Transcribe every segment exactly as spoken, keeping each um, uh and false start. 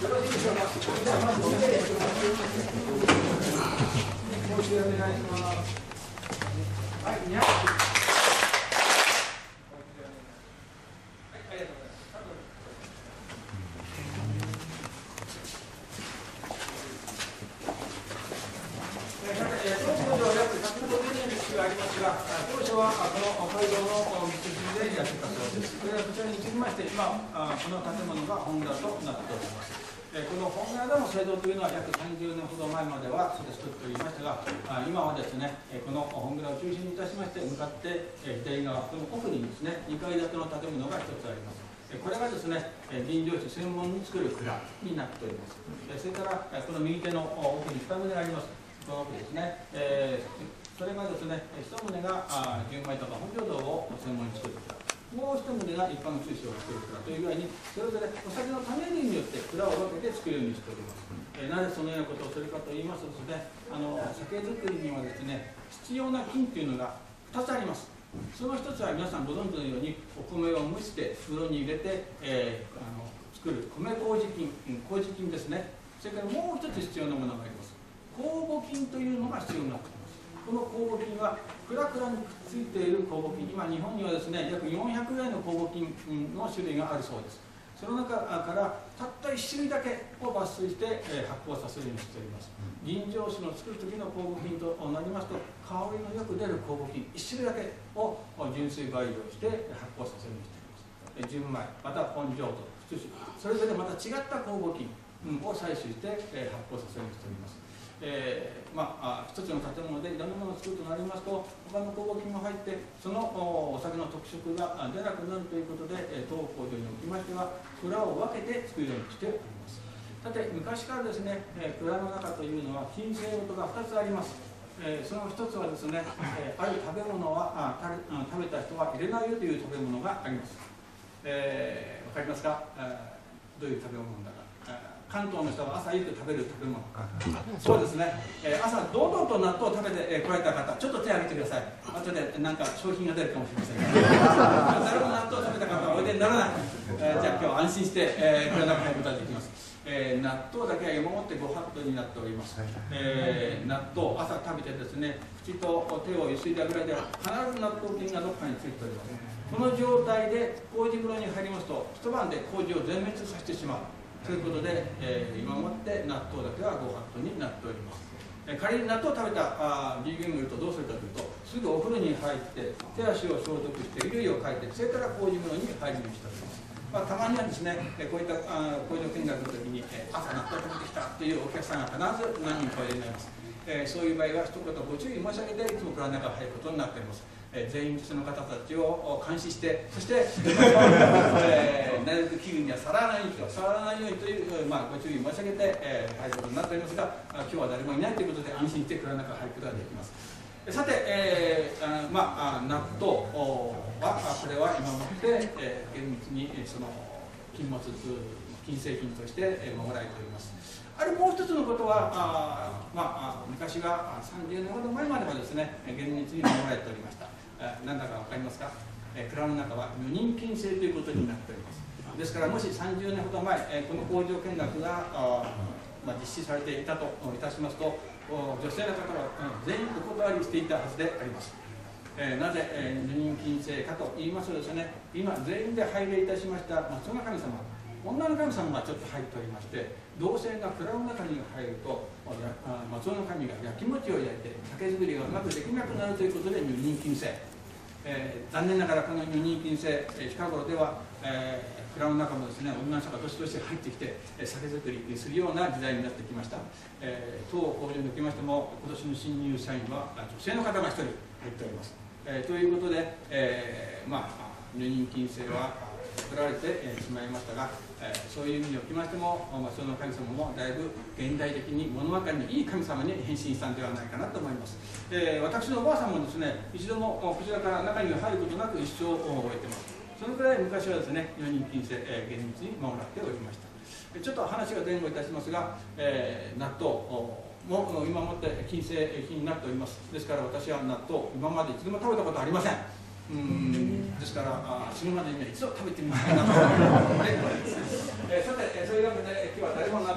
この建物が本蔵となっております。えー、この本蔵での聖堂というのは約さんじゅうねんほど前まではそれ作っておりましたが、あ今はですね、この本蔵を中心にいたしまして向かって、えー、左側、この奥にですね、にかい建ての建物が一つあります。えー、これがですね、臨場師専門に作る蔵になっております。えー、それからこの右手の奥にに棟あります。この奥ですね。えー、それがですね、一棟が純米とか本醸造を専門に作る蔵。もう一棟が一般の中止を作る蔵という具合に、それぞれお酒の種類によって蔵を分けて作るようにしております。えー、なぜそのようなことをするかといいますとですね、あの酒造りにはですね、必要な菌というのがふたつあります。そのひとつは皆さんご存知のように、お米を蒸して袋に入れて、えー、あの作る米麹菌、麹菌ですね。それからもう一つ必要なものがあります。酵母菌というのが必要になってきます。この酵母菌は蔵々にくっついている酵母菌、今日本にはですね約よんひゃくぐらいの酵母菌の種類があるそうです。その中からたったいち種類だけを抜粋して発酵させるようにしております。吟醸酒の作る時の酵母菌となりますと、香りのよく出る酵母菌いち種類だけを純粋培養して発酵させるようにしております。純米または本醸と普通酒、それぞれまた違った酵母菌を採取して発酵させるようにしております。えーまあ、一つの建物でいろんなものを作るとなりますと、他の酵母菌も入ってそのお酒の特色が出なくなるということで、当工場におきましては蔵を分けて作るようにしております。さて昔からですね、えー、蔵の中というのは禁制事がふたつあります。えー、そのひとつはですね、えー、ある食べ物はあた食べた人は入れないよという食べ物があります。えー、わかりますか、えー、どういう食べ物だか。関東の人は朝よく食べる食べ物、そうですね、えー、朝堂々と納豆を食べて、えー、来られた方、ちょっと手を挙げてください。後で何か商品が出るかもしれませんが誰も納豆を食べた方はおいでにならない、えー、じゃあ今日安心して、えー、これの中に入ることができます。えー、納豆だけは今もってご法度になっております。えー、納豆朝食べてですね、口と手をゆすいだぐらいでは必ず納豆菌がどこかについております。この状態で麹風呂に入りますと一晩で麹を全滅させてしまうということで、えー、今もって納豆だけはご法度になっております。えー、仮に納豆を食べたあ人間がいるとどうするかというと、すぐお風呂に入って手足を消毒して衣類をかいて、それから麹風呂に入るようにしております。まあ、たまにはですね、こういった麹の見学の時に朝納豆を食べてきたというお客さんが必ず何人かいらっしゃいます。えー、そういう場合は一言ご注意申し上げていつも蔵の中に入ることになっております。えー、全員その方たちを監視して、そして、えー、なるべく器具には触らないように触らないようにという、まあ、ご注意申し上げて、えー、入ることになっておりますが、今日は誰もいないということで安心して蔵の中に入ることができます。さて、えーあまあ、納豆はこれは今もって、えー、厳密にその禁物禁制品として守られております。あるもう一つのことは、あまあ、昔はさんじゅうねんほど前まではですね、厳密に守られておりました。何だか分かりますか？蔵の中は女人禁制ということになっております。ですから、もしさんじゅうねんほど前、この工場見学がまあ、実施されていたといたしますと、女性の方は全員お断りしていたはずであります。えー、なぜ、えー、女人禁制かと言いますとですね、今全員で拝礼いたしました松尾の神様、女の神様がちょっと入っておりまして、同性が蔵の中に入ると松尾の神が焼き餅を焼いて酒造りがうまくできなくなるということで女人禁制、えー、残念ながらこの女人禁制、えー、近頃では、えー、蔵の中もですね、女の人がどしどし入ってきて酒造りするような時代になってきました。えー、当工場におきましても今年の新入社員は女性の方が一人入っております。えー、ということで、えー、まあ女人禁制は作られて、えー、しまいましたが、えー、そういう意味におきましても松尾の神様もだいぶ現代的に物分かりのいい神様に変身したんではないかなと思います。えー、私のおばあさんもですね、一度もこちらから中に入ることなく一生を終えています。そのくらい昔はですね、女人禁制、えー、厳密に守られておりました。ちょっと話が前後いたしますが、えー、納豆も今もって禁制品になっております。ですから私は納豆今まで一度も食べたことありません。うんですから死ぬまでには一度食べてみたいなと思います。えー、さてそういうわけで今日は誰も納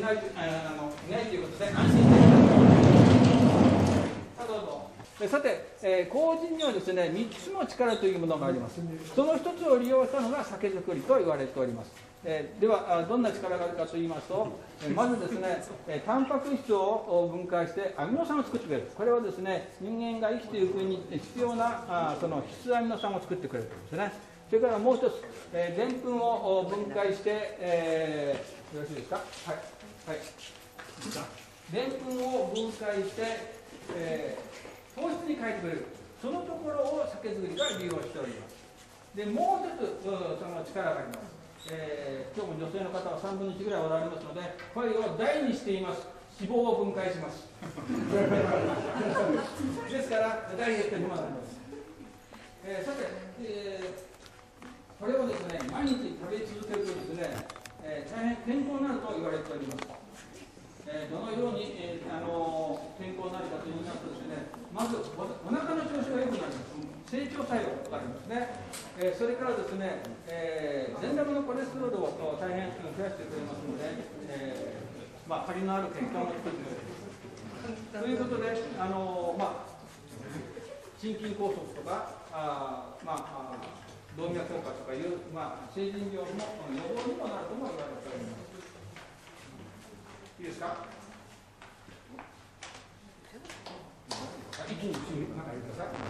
ないあのいないということで安心してさあどうぞ。さて、えー、麹にはですねみっつの力というものがあります。そのひとつを利用したのが酒造りと言われております。えー、ではどんな力があるかと言いますと、えー、まずですね、えー、タンパク質を分解してアミノ酸を作ってくれる。これはですね人間が生きていくに必要なあその必須アミノ酸を作ってくれるんですね。それからもう一つ、えー、でんぷんを分解して、えー、よろしいですか。はい、はい、でんぷんを分解して、えー糖質に変えてくれる。そのところを酒造りが利用しております。でもう一つ、その力があります。えー、今日も女性の方はさんぶんのいちぐらいおられますので、これを大にしています。脂肪を分解します。ですからダイエットにもなります。えー、さて、えー、これをですね毎日食べ続けるとですね、えー、大変健康になると言われております。えー、どのように、えーあのー、健康になるかといいますとですね、まずお腹の調子が良くなります。成長作用がありますね。えー、それからですね、えー、善玉のコレステロールを大変増やしてくれますので、えー、まあ、張りのある血管を作ってくれる。ということで、あのー、まあ、心筋梗塞とか、あまあ、あ動脈硬化とかいう、まあ、成人病の予防にもなるとも言われております。いいですか。一気に口の中に入れてください。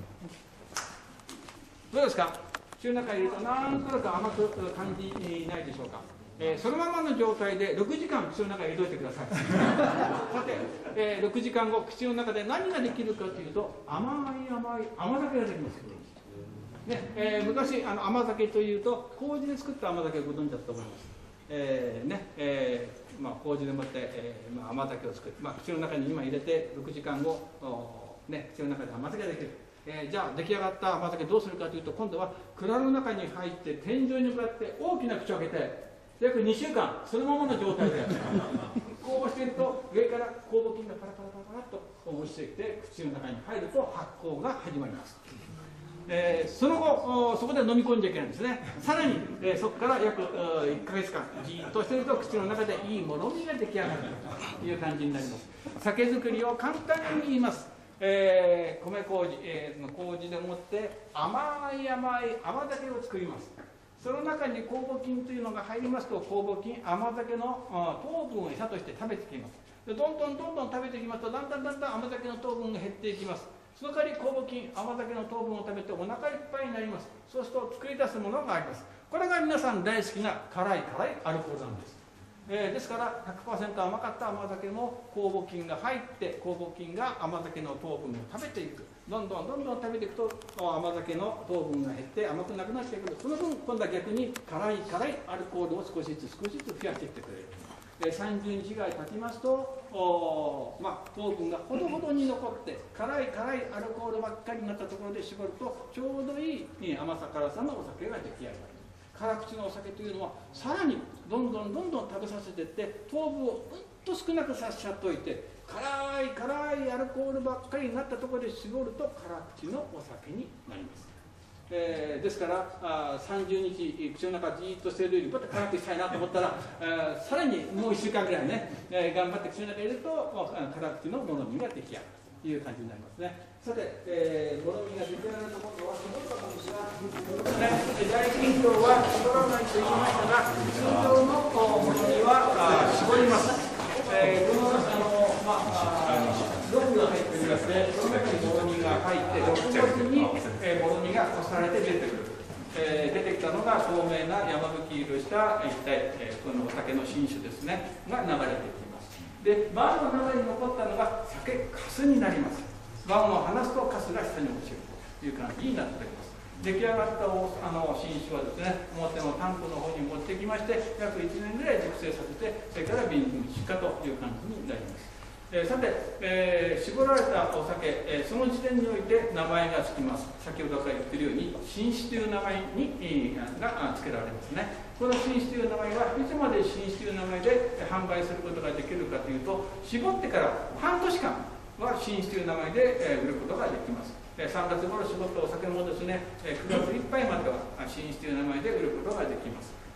どうですか。口の中に入れるとなんとなく甘く感じないでしょうか。えー、そのままの状態でろくじかん口の中に入れといてください。さて、えー、ろくじかんご口の中で何ができるかというと甘い甘い甘酒ができます。ねえー、昔あの甘酒というと麹で作った甘酒をご存知だと思います。えーねえーまあ、麹でもって、えーまあ、甘酒を作る、まあ、口の中に今入れてろくじかんご、ね、口の中で甘酒ができる、えー、じゃあ出来上がった甘酒どうするかというと今度は蔵の中に入って天井に向かって大きな口を開けて約にしゅうかんそのままの状態でこうしていると上から酵母菌がパラパラパラパラと落ちてきて口の中に入ると発酵が始まります。えー、その後そこで飲み込んじゃいけないんですね。さらに、えー、そこから約いっかげつかんじっとしていると口の中でいいもろみが出来上がるという感じになります。酒造りを簡単に言います。えー、米麹、えー、の麹でもって甘い甘い甘酒を作ります。その中に酵母菌というのが入りますと酵母菌甘酒の糖分を餌として食べてきます。でどんどんどんどん食べていきますとだんだんだんだん甘酒の糖分が減っていきます。その代わり酵母菌甘酒の糖分を食べてお腹いっぱいになります。そうすると作り出すものがあります。これが皆さん大好きな辛い辛いアルコールなんです。えー、ですから ひゃくパーセント 甘かった甘酒も酵母菌が入って酵母菌が甘酒の糖分を食べていく。どんどんどんどん食べていくと甘酒の糖分が減って甘くなくなってくる。その分今度は逆に辛い辛いアルコールを少しずつ少しずつ増やしていってくれる。さんじゅうにちぐらい経ちますと、おまあ、糖分がほどほどに残って辛い辛いアルコールばっかりになったところで絞るとちょうどいい甘さ辛さのお酒が出来上がる。辛口のお酒というのはさらにどんどんどんどん食べさせていって糖分をうんと少なくさせちゃっといて辛い辛いアルコールばっかりになったところで絞ると辛口のお酒になります。えー、ですからあさんじゅうにち口の中じーっとしているよりもっと辛くしたいなと思ったらあさらにもういっしゅうかんぐらいね、えー、頑張って口の中に入れると辛口のもろみが出来上がるという感じになりますね。さて、えー、もろみが出来上がるところは絞ったんですが、ね、大筋量は絞らないと言いましたが通常のもろみは絞ります。えー、このあの、まあ、ロックが入っておりまして、その中にもろみが入って、ロック越しに、えー、もろみがこされて出てくる。えー、出てきたのが透明な山吹色した一体、えー、このお酒の新酒ですね、が流れてきます。で、バーの中に残ったのが酒粕になります。バーを離すと粕が下に落ちるという感じになっております。出来上がったおあの新酒はですね、表のタンクの方に持ってきまして、約いちねんぐらい熟成させて、それから瓶に出荷という感じになります。えー、さて、えー、絞られたお酒、えー、その時点において名前がつきます。先ほどから言っているように、新酒という名前に、えー、が付けられますね。この新酒という名前はいつまで新酒という名前で販売することができるかというと、絞ってから半年間は新酒という名前で、えー、売ることができます。さんがつ頃絞ったお酒もですね、くがついっぱいまでは新酒という名前で売ることができます。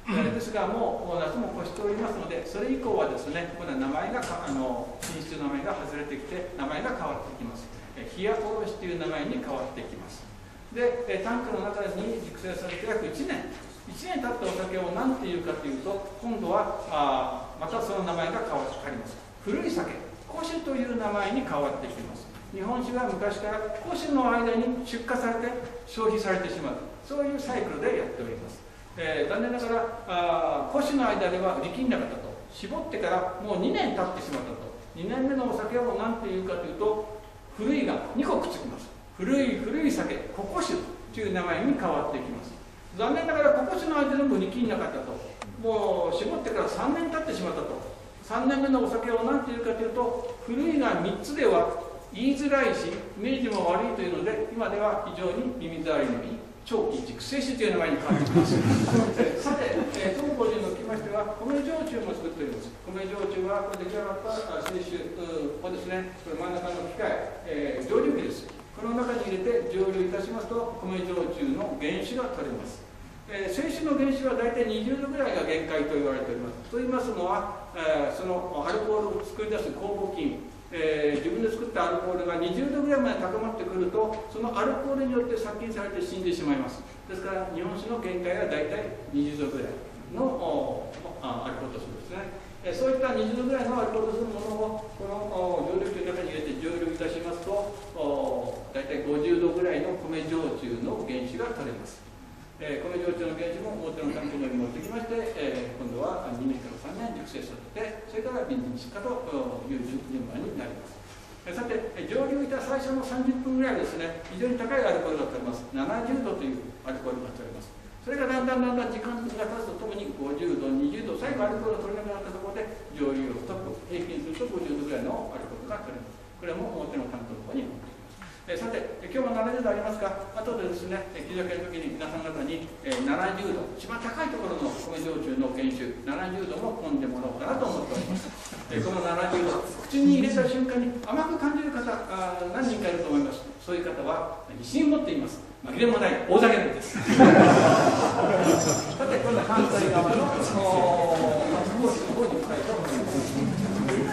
ですが、もう夏も越しておりますので、それ以降はですね、この名前があの品質の名前が外れてきて、名前が変わってきます。冷やおろしという名前に変わってきます。で、タンクの中に熟成されて約いちねん、いちねん経ったお酒を何ていうかというと、今度はあまたその名前が変わります。古い酒、古酒という名前に変わってきます。日本酒が昔から古酒の間に出荷されて消費されてしまう、そういうサイクルでやっております。えー、残念ながらあ古酒の間では売り切れなかったと、絞ってからもうにねん経ってしまったと、にねんめのお酒を何ていうかというと、古いがにこくっつきます。古い古い酒、古古酒という名前に変わってきます。残念ながら古古酒の間でも売り切れなかったと、もう絞ってからさんねん経ってしまったと、さんねんめのお酒を何ていうかというと、古いがみっつでは言いづらいし、イメージも悪いというので、今では非常に耳障りのいい長期熟成酒という名前に変わってきます。さて、えー、当個人におきましては、米焼酎も作っております。米焼酎は、これ出来上がった清酒をですね、これ真ん中の機械、えー、蒸留機です。この中に入れて蒸留いたしますと、米焼酎の原酒が取れます。えー、清酒の原酒は大体にじゅうどぐらいが限界と言われております。と言いますのは、えー、そのアルコールを作り出す酵母菌、えー、自分で作ったアルコールがにじゅうどぐらいまで高まってくると、そのアルコールによって殺菌されて死んでしまいます。ですから日本酒の限界は大体にじゅうどぐらいのアルコール度数ですね。えー、そういったにじゅうどぐらいのアルコール度数のものをこの蒸留機の中に入れて蒸留いたしますと、大体ごじゅうどぐらいの米焼酎の原酒が取れます。えー、米焼酎の原酒も表のタンクのように持ってきまして、えー、今度はにねんからさんねん熟成させて、それから瓶に出荷という順番になります。えー、さて、蒸留いた最初のさんじゅっぷんぐらいはですね、非常に高いアルコールが取れます。ななじゅうどというアルコールが取れます。それがだんだんだんだん時間が経つとともにごじゅうど、にじゅうど、最後アルコールが取れなくなったところで蒸留をストップ、平均するとごじゅうどぐらいのアルコールが取れます。これも表のタンクの方に持ってきます。えー、さて、今日もななじゅうどありますが、後でですね、気づけるときに皆さん方に、えー、ななじゅうど、一番高いところの米焼酎の原酒、ななじゅうども飲んでもらおうかなと思っております。えー、このななじゅうど、口に入れた瞬間に甘く感じる方、あ何人かいると思います。そういう方は自信を持っています。紛れもない大酒飲みです。さて、今度は反対側のスポーツの方に行きたいと思います。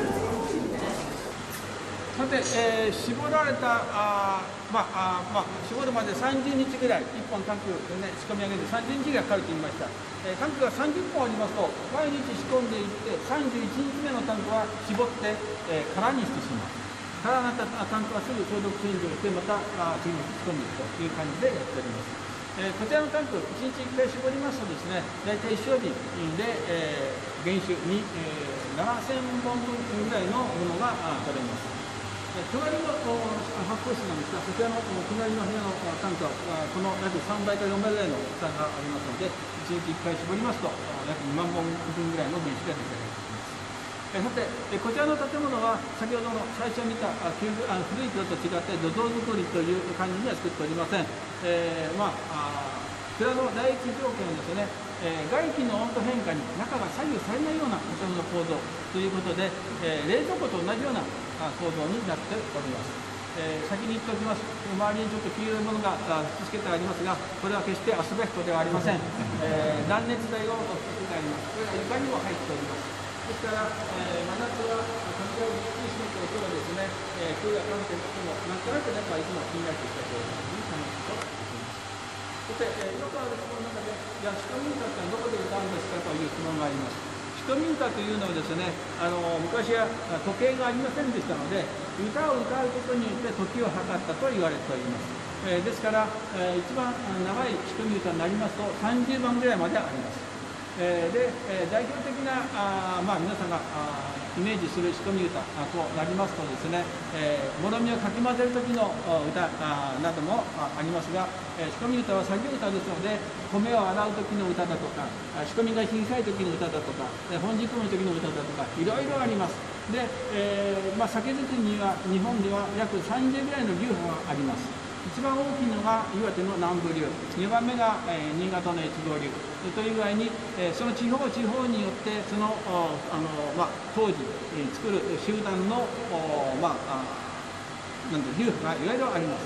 さて、えー、絞られたあ、まああまあ、絞るまでさんじゅうにちぐらい、いっぽんタンク、ね、仕込み上げてさんじゅうにちぐらいかかると言いました。えー、タンクがさんじゅっぽんありますと、毎日仕込んでいって、さんじゅういちにちめのタンクは絞って、えー、空にしてしまう。空になったタンクはすぐ消毒洗浄して、またあ次に仕込んでいくという感じでやっております。えー、こちらのタンク、いちにちいっかい絞りますとですね、大体一升瓶で、えー、原酒に、えー、ななせんぼんぶんぐらいのものが取れます。隣の発泡室なんですが、そちらの隣の部屋のタンクはこの約さんばいからよんばいぐらいの負担がありますので、いちにちいっかい絞りますと約にまんぼんぶんぐらいの原酒が出来上がってきます。さて、こちらの建物は先ほどの最初見た古い蔵と違って土蔵造りという感じには作っておりません。えー、まあ蔵の第一条件はですね、えー、外気の温度変化に中が左右されないような建物の構造ということで、えー、冷蔵庫と同じような構造になっております。えー、先に言っておきます。周りにちょっと黄色いものが吹き付けてありますが、これは決してアスベストではありません。えー、断熱材を吹き付けてあります。これは床にも入っております。ですから、えー、真夏は風がびっくりしまった音がですね、えー、空が乾いていることもなんとなく中はいつも気になってきたというふうに感じると思います。そして、えー、よくある質問の中で、いや、仕込み歌ってのはどこで歌うんですかという質問があります。仕込み歌というのはですね、あの昔は時計がありませんでしたので、歌を歌うことによって時を計ったと言われております。えー、ですから、えー、一番長い仕込み歌になりますとさんじゅうばんぐらいまであります。えー、で、えー、代表的なあ、まあ、皆さんがあイメージする仕込み歌となりますとですね、えー、もろみをかき混ぜる時の歌あなどもありますが、えー、仕込み歌は作業歌ですので、米を洗う時の歌だとか、仕込みが小さい時の歌だとか、本仕込みの時の歌だとか、いろいろあります。で、えーまあ、酒造りには日本では約さんじゅうぐらいの流派があります。一番大きいのが岩手の南部流、にばんめが、えー、新潟の越後流という具合に、えー、その地方地方によってそのあの、まあ、当時、えー、作る集団のまあ、なんて流派がいろいろあります。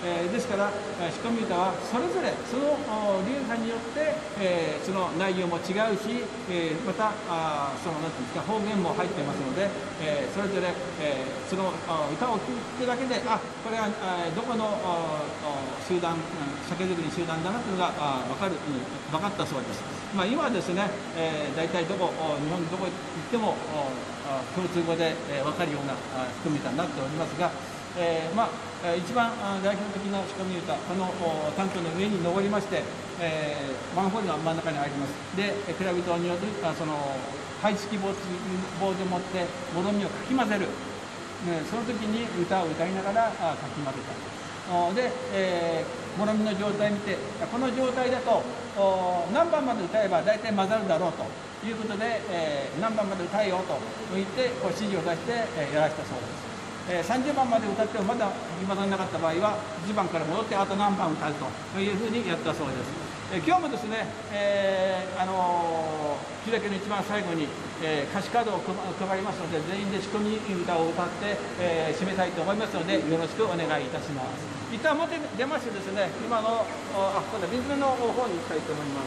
えー、ですから仕込み歌はそれぞれその流派によって、えー、その内容も違うし、えー、またあそのなんていうんですか方言も入ってますので、えー、それぞれ、えー、その歌を聴くだけであこれはどこの集団酒造り集団だなというのが分かる分かったそうです。まあ、今はですね、えー、大体どこ日本どこ行っても共通語で分かるような仕込み歌になっておりますが、えー、まあ一番代表的な仕込み歌このタンクの上に登りまして、えー、マンホールが真ん中にあります。で蔵人によるその排式棒でもってもろみをかき混ぜる、ね、その時に歌を歌いながらかき混ぜたで、えー、もろみの状態を見てこの状態だと何番まで歌えば大体混ざるだろうということで、えー、何番まで歌えようと言ってこう指示を出して、えー、やらせたそうです。えー、さんじゅうばんまで歌ってもまだ混ざらなかった場合はいちばんから戻ってあと何番歌うというふうにやったそうです。えー、今日もですね、えー、あのー、日だけの一番最後に、えー、歌詞カードを配りますので全員で仕込み歌を歌って、えー、締めたいと思いますのでよろしくお願いいたします。一旦表に出ましてですね今のあ今度は水根の方に行きたいと思います。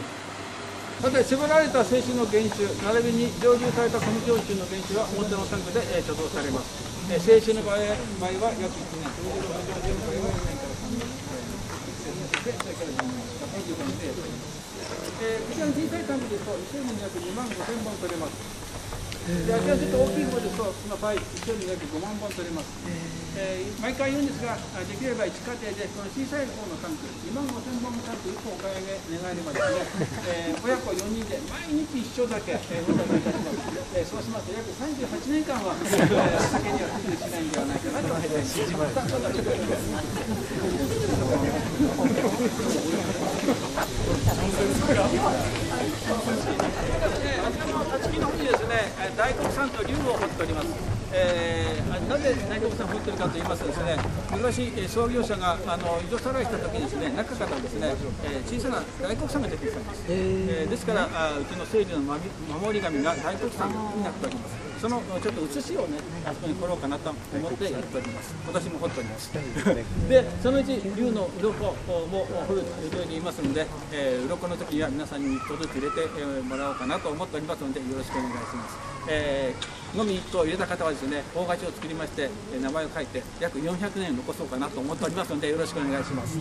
さて絞られた清酒の原酒並びに蒸留された米焼酎の原酒は表のタンクで、えー、貯蔵されます。えー、清酒の場合は約いちねん、蒸留の場合はよねんからさんねん、それからじゅうねんかにじゅうごねんでやっております。えー、こちらの小さいタンクですと一升に約にまんごせんぼん取れます。であちらちょっと大きい方ですとその場合一升に約ごまんぼん取れます。えー、毎回言うんですができればいち家庭でこの小さい方のタンクにまんごせんぼんのタンクいっこお買い上げ願えればですね、えー、親子よにんで毎日一升だけ、えー、お出しいたします。えー、そうしますと約さんじゅうはちねんかんは、えー、酒には不自由しないんではないかなと思います。月の方にですね、大黒産と龍を掘っております。えー、なぜ大黒産を掘っているかと言いますとですね、昔創業者があの井戸さらいした時にですね、中からですね、えー、小さな大黒産が出てきたんです。えー、ですからあうちの整理の守り神が大黒産になっております。そのちょっと写しをね、あそこに掘ろうかなと思ってやっております。私も掘っております。で、そのうち龍の鱗も掘ると言いますので、えー、鱗の時には皆さんにいっこずつ入れて、えー、もらおうかなと思っておりますので、よろしくお願いします。えー、のみいっこ入れた方はですね、大勝ちを作りまして、名前を書いて約よんひゃくねん残そうかなと思っておりますので、よろしくお願いします。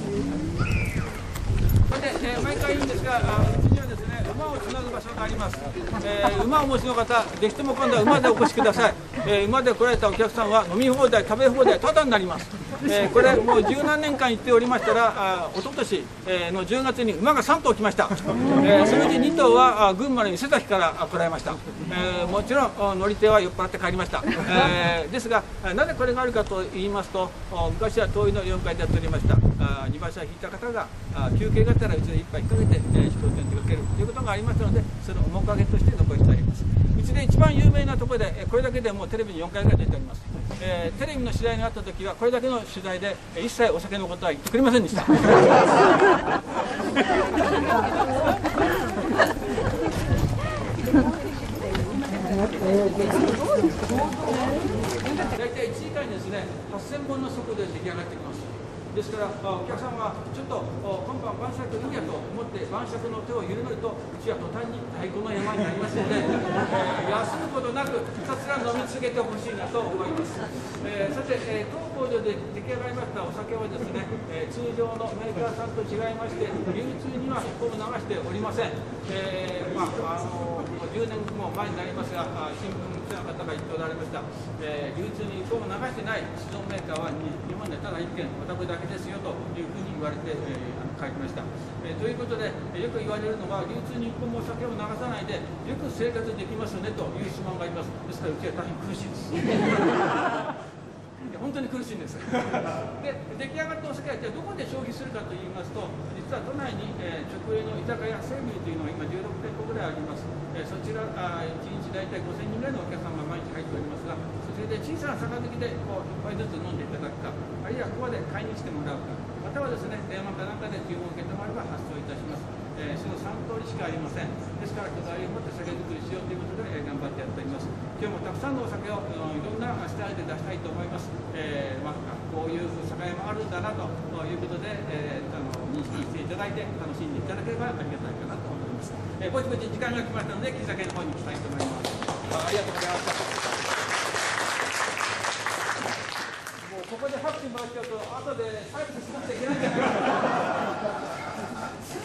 さて、えー、毎回言うんですが、うちにはですね、馬をつなぐ場所があります。えー、馬をお持ちの方、ぜひとも今度は馬でお越しください。えー、馬で来られたお客さんは飲み放題、食べ放題、タダになります。えー、これもう十何年間言っておりましたら、あ一昨年のじゅうがつに馬がさんとう来ました。えー、そのうちにとうは群馬の伊勢崎から来られました。えー、もちろん乗り手は酔っ払って帰りました。えー、ですが、なぜこれがあるかと言いますと、昔は灯油のよんかいでやっておりました。にばしゃ引いた方が休憩がてらうちで一杯かけて、えー、飛行船に出かけるということがありましたので、その面影として残してあります。うちで一番有名なところで、これだけでもうテレビによんかいぐらい出ております。えー、テレビの取材があった時はこれだけの取材で一切お酒のことは言ってくれませんでした。大体いちじかんにですね、はっせんぼんの速度で出来上がってきます。ですからお客さんはちょっと今晩晩酌いいやと思って晩酌の手を緩めるとうちは途端に太鼓の山になりますので、えー、休むことなくひたすら飲み続けてほしいなと思います。えー、さて、えー、当工場で出来上がりましたお酒はですね、えー、通常のメーカーさんと違いまして流通には一歩も流しておりません。えー、まああのじゅうねんも前になりますが新聞記者の方が言っておられました、えー、流通に一歩も流してない既存メーカーは日本でただ一軒私だけですよというふうに言われて、えー、書きました。えー、ということで、よく言われるのは流通に一本もお酒を流さないでよく生活できますねという質問があります。ですからうちは大変苦しいです。本当に苦しいんです。で、出来上がったお酒はじゃあどこで消費するかといいますと、実は都内に、えー、直営の居酒屋生乳というのが今じゅうろくてんこぐらいあります。えー、そちらあいちにち大体ごせんにんぐらいのお客様が毎日入っておりますが、それで小さな杯でこういっぱいずつ飲んでいただくか、あるいはここで買いに来てもらうか、またはですね電話かなんかで注文を受け止まれば発送いたします。えー、そのさんとおりしかありません。ですからこだわりを持って酒造りしようということで、えー、頑張ってやっております。今日もたくさんのお酒を、うん、いろんなスタイルで出したいと思います。えーまあ、ここういう境もあるんだなということで、えー、あの認識していただいて楽しんでいただければありがたいかなと思います。えー、ぼちぼち時間が来ましたので喫茶店の方に行きたいと思います。あ、ありがとうございました。もうここで拍手もらっちゃうと後で再布しなくちゃいけない